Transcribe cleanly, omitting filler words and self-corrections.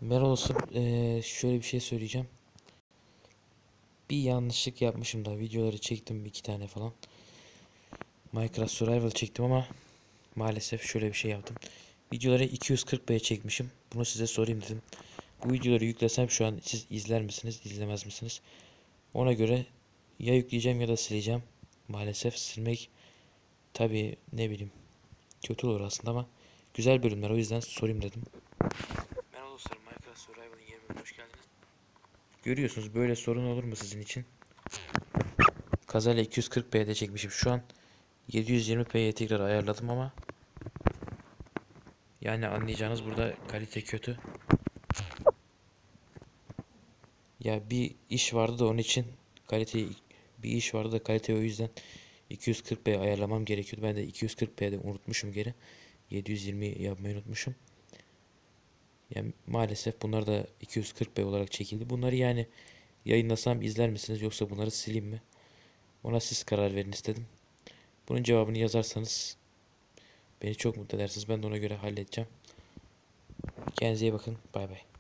Merhaba olsun. Şöyle bir şey söyleyeceğim. Bir yanlışlık yapmışım da videoları çektim iki tane falan. Minecraft Survival çektim ama maalesef şöyle bir şey yaptım. Videoları 240p çekmişim. Bunu size sorayım dedim. Bu videoları yüklesem şu an siz izler misiniz, izlemez misiniz? Ona göre ya yükleyeceğim ya da sileceğim. Maalesef silmek tabii ne bileyim kötü olur aslında ama güzel bölümler, o yüzden sorayım dedim. Merhaba dostlarım, Minecraft Survival'ın yeni bölümüne hoş geldiniz. Görüyorsunuz, böyle sorun olur mu sizin için? Kazayla 240p'de çekmişim. Şu an 720p'ye tekrar ayarladım ama yani anlayacağınız burada kalite kötü. Ya bir iş vardı da onun için kaliteyi bir iş vardı da kaliteyi o yüzden 240p ayarlamam gerekiyordu. Ben de 240p'de unutmuşum geri. 720 yapmayı unutmuşum. Yani maalesef bunlar da 240p olarak çekildi. Bunları yani yayınlasam izler misiniz yoksa bunları sileyim mi? Ona siz karar verin istedim. Bunun cevabını yazarsanız beni çok mutlu edersiniz. Ben de ona göre halledeceğim. Kendinize iyi bakın. Bay bay.